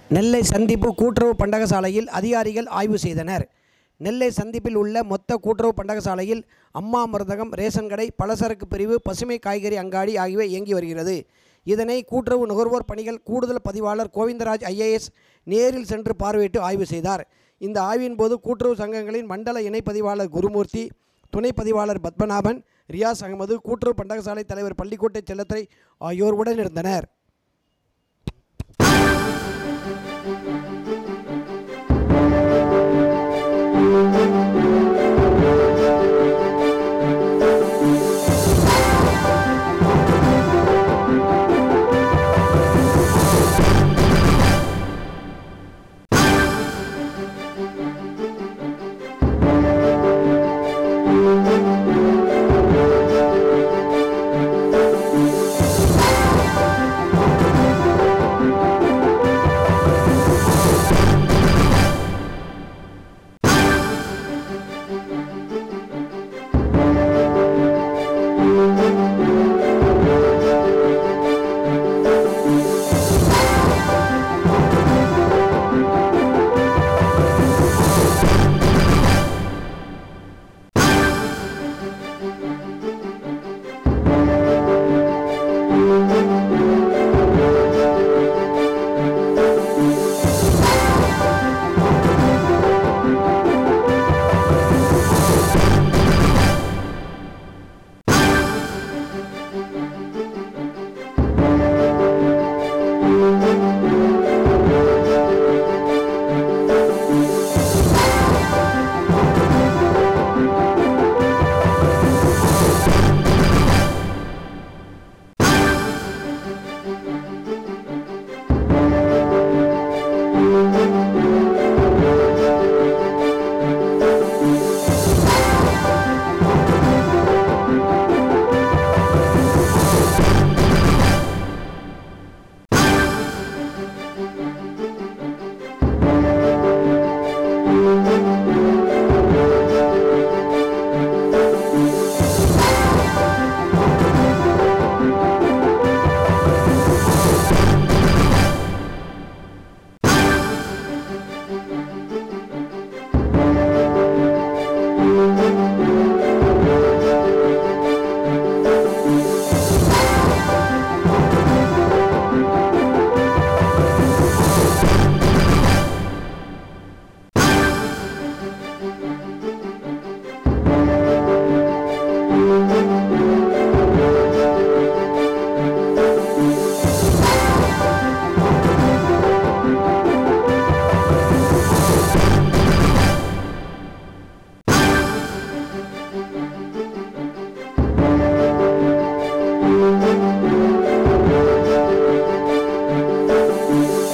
நெல்லை சந்திப்பு கூட்டுறவு பண்டகசாலையில் அதிகாரிகள் ஆய்வு செய்தனர். நெல்லை சந்திப்பில் உள்ள மொத்த கூட்டுறவு பண்டகசாலையில் அம்மா மருந்தகம், ரேஷன் கடை, பலசரக்கு பிரிவு, பசுமை காய்கறி அங்காடி ஆகியவை இயங்கி வருகிறது. இதனை கூட்டுறவு நுகர்வோர் பணிகள் கூடுதல் பதிவாளர் கோவிந்தராஜ் IAS நேரில் சென்று பார்வையிட்டு ஆய்வு செய்தார். இந்த ஆய்வின் போது கூட்டுறவு சங்கங்களின் மண்டல இணை பதிவாளர் குருமூர்த்தி, துணை பதிவாளர் பத்மநாபன், ரியாஸ் அகமது, கூட்டுறவு பண்டகசாலை தலைவர் பள்ளிக்கோட்டை செல்லத்துறை ஆகியோர் உடனிருந்தனர்.